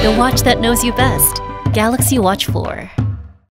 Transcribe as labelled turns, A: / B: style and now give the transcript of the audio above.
A: The watch that knows you best. Galaxy Watch 4.